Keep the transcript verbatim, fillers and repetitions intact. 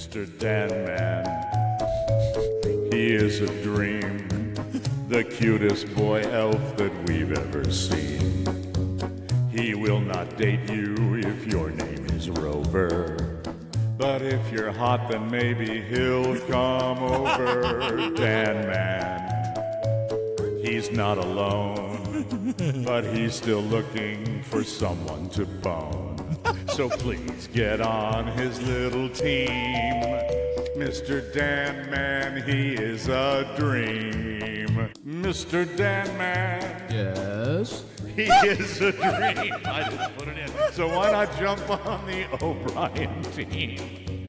Mister Dan Man, he is a dream, the cutest boy elf that we've ever seen. He will not date you if your name is Rover, but if you're hot, then maybe he'll come over. Dan Man, he's not alone, but he's still looking for someone to bone. So please get on his little team. Mister Dan Man, he is a dream. Mister Dan Man. Yes? He is a dream. I didn't put it in. So why not jump on the O'Brien team?